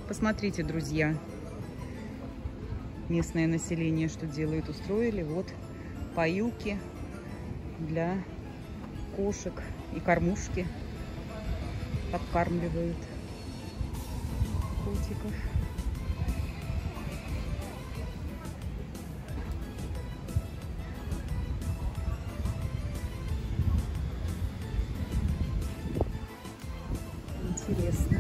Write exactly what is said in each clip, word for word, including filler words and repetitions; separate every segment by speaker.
Speaker 1: Посмотрите, друзья, местное население что делает, устроили. Вот поилки для кошек и кормушки, подкармливают котиков. Интересно.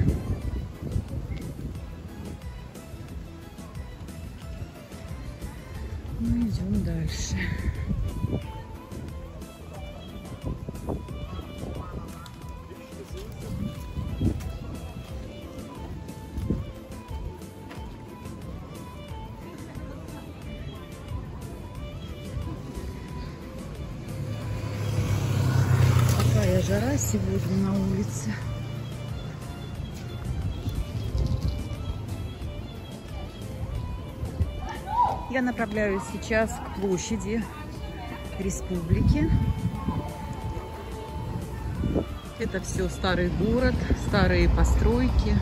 Speaker 1: Ну, идем дальше. Какая жара сегодня на улице. Я направляюсь сейчас к площади Республики. Это все старый город, старые постройки.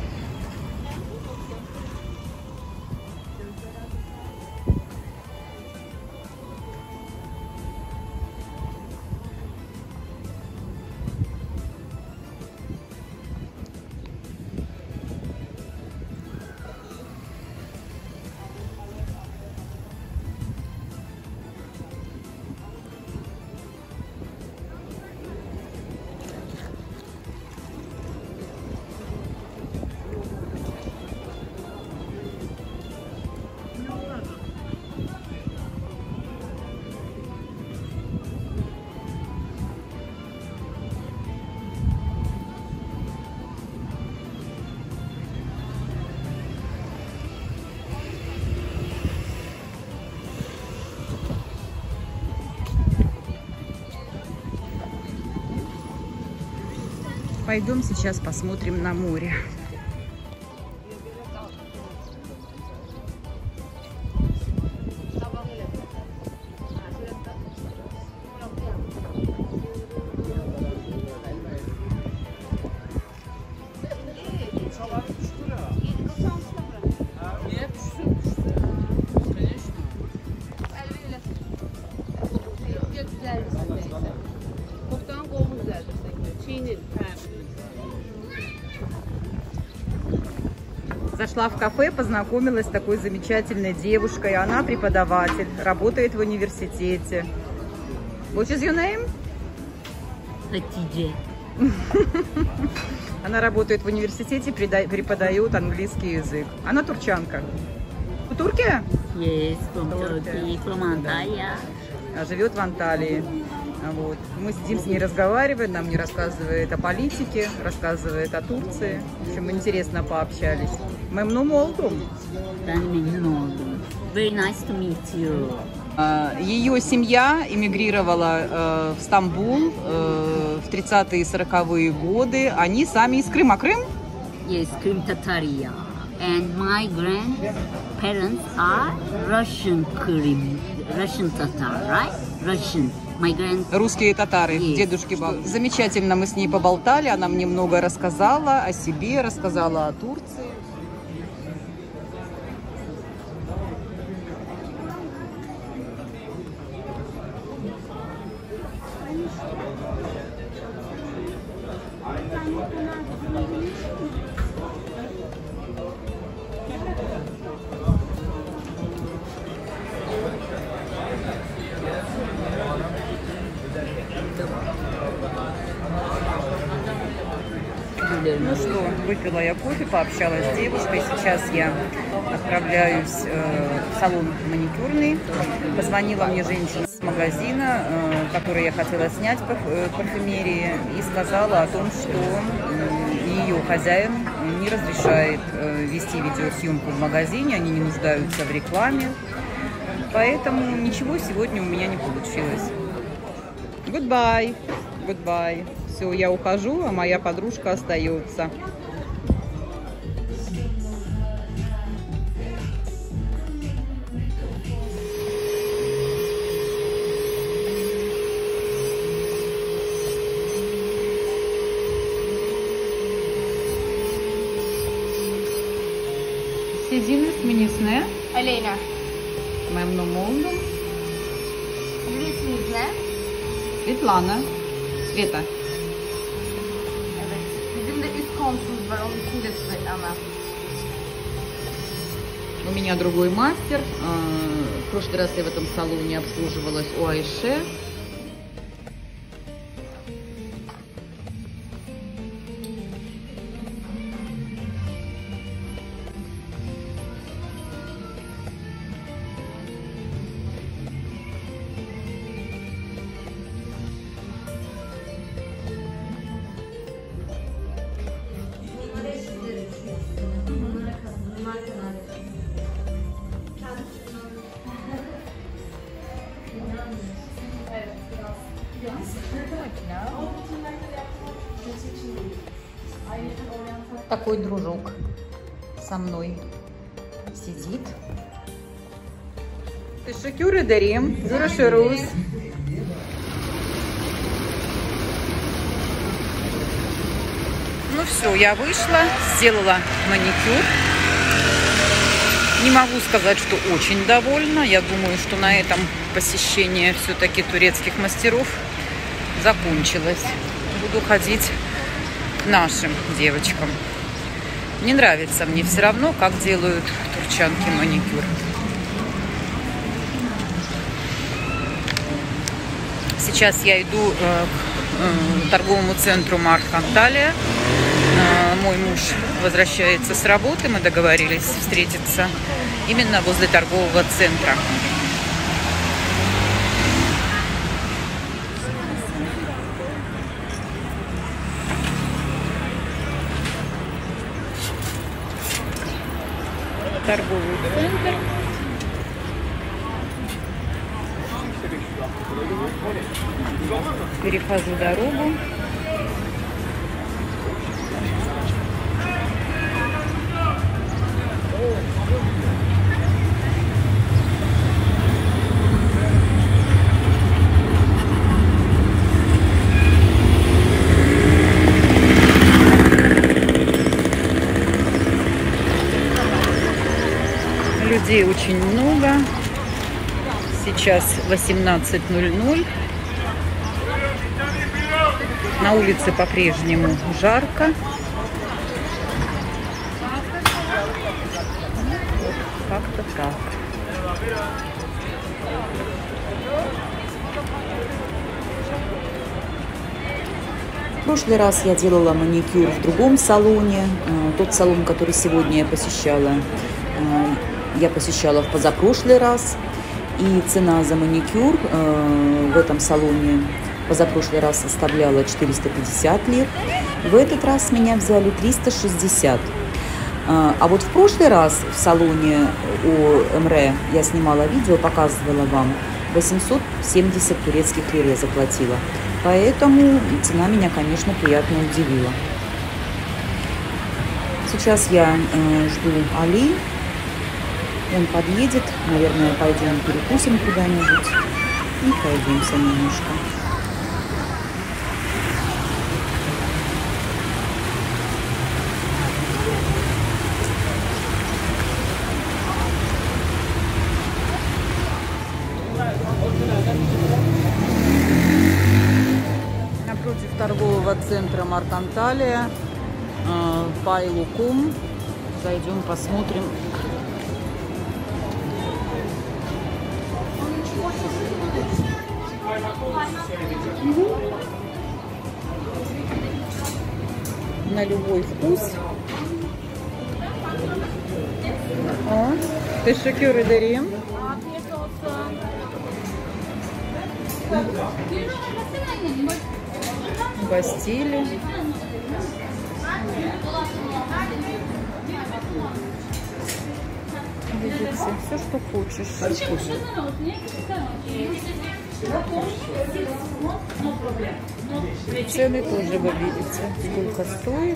Speaker 1: Пойдем сейчас посмотрим на море. Зашла в кафе, познакомилась с такой замечательной девушкой. Она преподаватель, работает в университете. What is your name?
Speaker 2: Хатидже.
Speaker 1: Она работает в университете, преподает английский язык. Она турчанка. В Турке?
Speaker 2: Yes, from Turkey, from Antalya.
Speaker 1: Живет в Анталии. Вот. Мы сидим с ней, разговариваем, нам не рассказывает о политике, рассказывает о Турции. В общем, интересно пообщались. Мемнун олдум.
Speaker 2: Very nice to meet you.
Speaker 1: Ее семья эмигрировала в Стамбул в тридцатые и сороковые годы. Они сами из Крыма. Крым?
Speaker 2: Yes, Крым Татария. And my grandparents are Russian Krim, Russian Tatar, right? Russian. My grand...
Speaker 1: Русские татары,
Speaker 2: Yes.
Speaker 1: дедушки. Замечательно мы с ней поболтали. Она мне много рассказала о себе, рассказала о Турции. Ну что, выпила я кофе, пообщалась с девушкой. Сейчас я отправляюсь э, в салон маникюрный. Позвонила мне женщина с магазина, э, которой я хотела снять парфюмерии, и сказала о том, что э, ее хозяин не разрешает э, вести видеосъемку в магазине, они не нуждаются в рекламе. Поэтому ничего сегодня у меня не получилось. Goodbye. Goodbye. Все, я ухожу, а моя подружка остается. Sizin isminiz ne?
Speaker 3: Aleyna.
Speaker 1: Memnun oldum.
Speaker 3: Sizin isminiz ne?
Speaker 1: Svetlana. Sveta.
Speaker 3: Evet. Bizim de üst komşumuz var. Onun ismi de Svetlana.
Speaker 1: У меня другой мастер. В прошлый раз я в этом салоне обслуживалась у Айше. Такой дружок со мной сидит. Teşekkür ederim. Görüşürüz. Ну все, я вышла, сделала маникюр. Не могу сказать, что очень довольна. Я думаю, что на этом посещение все-таки турецких мастеров закончилось. Буду ходить к нашим девочкам. Не нравится мне все равно, как делают турчанки маникюр. Сейчас я иду к торговому центру Март Анталия. Мой муж возвращается с работы, мы договорились встретиться именно возле торгового центра. Торговый центр. Перехожу дорогу. Людей очень много. Сейчас восемнадцать ноль ноль. На улице по-прежнему жарко. Вот как-то так. В прошлый раз я делала маникюр в другом салоне. Тот салон, который сегодня я посещала, я посещала в позапрошлый раз. И цена за маникюр в этом салоне позапрошлый раз составляла четыреста пятьдесят лир. В этот раз с меня взяли триста шестьдесят. А вот в прошлый раз в салоне у Эмре я снимала видео, показывала вам, восемьсот семьдесят турецких лир я заплатила. Поэтому цена меня, конечно, приятно удивила. Сейчас я э, жду Али. Он подъедет. Наверное, пойдем перекусим куда-нибудь и пройдемся немножко. Напротив торгового центра Март Анталия, э, Пайлукум. Зайдем, посмотрим. Угу. На любой вкус. О, teşekkür ederim. Бастили. Видите, все, что хочешь. Цены тоже вы видите, сколько стоит.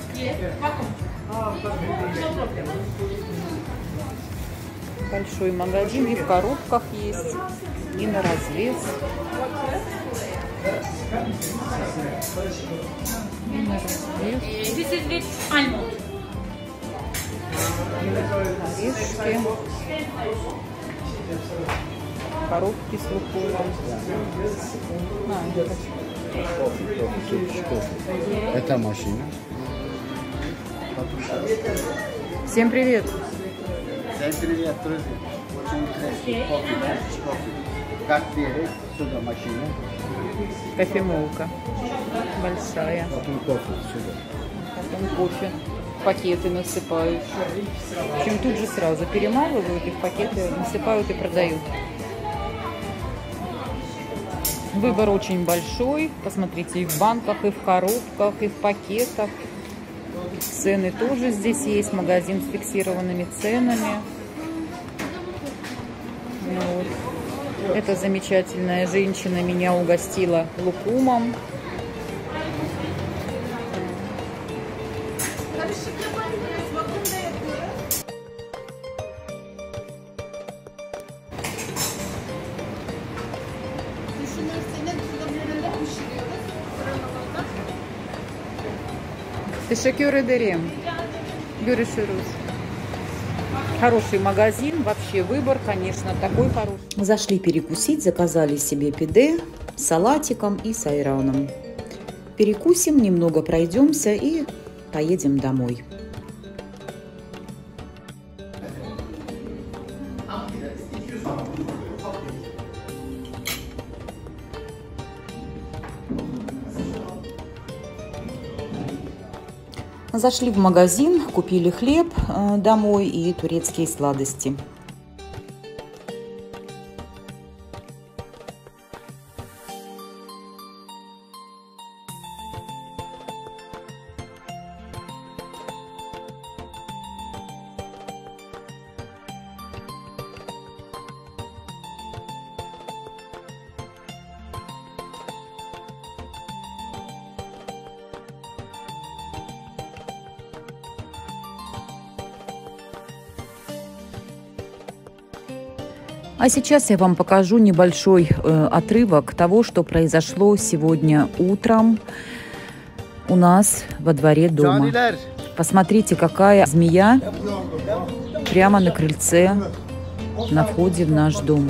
Speaker 1: Большой магазин, и в коробках есть, и на развес. И на развес. Орешки. Коробки с лукумом. А,
Speaker 4: Это машина.
Speaker 1: всем привет!
Speaker 4: Всем привет, друзья. Очень интересно. Кофе, кофе. Как берег, сюда машина.
Speaker 1: Кофемолка большая.
Speaker 4: Потом кофе, сюда.
Speaker 1: Потом кофе. Пакеты насыпают. В общем, тут же сразу перемалывают и в пакеты насыпают и продают. Выбор очень большой. Посмотрите, и в банках, и в коробках, и в пакетах. Цены тоже здесь есть. Магазин с фиксированными ценами. Вот. Эта замечательная женщина меня угостила лукумом. Teşekkür ederim. Görüşürüz. Хороший магазин, вообще выбор, конечно, такой хороший. Зашли перекусить, заказали себе пиде с салатиком и с айраном. Перекусим, немного пройдемся и поедем домой. Зашли в магазин, купили хлеб э, домой и турецкие сладости. А сейчас я вам покажу небольшой э, отрывок того, что произошло сегодня утром у нас во дворе дома. Посмотрите, какая змея прямо на крыльце на входе в наш дом.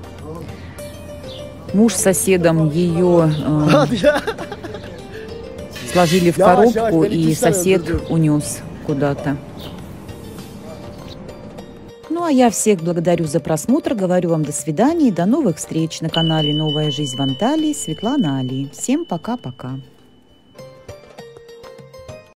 Speaker 1: Муж с соседом ее э, сложили в коробку, и сосед унес куда-то. Ну а я всех благодарю за просмотр, говорю вам до свидания и до новых встреч на канале «Новая жизнь в Анталии». Светлана Али. Всем пока-пока.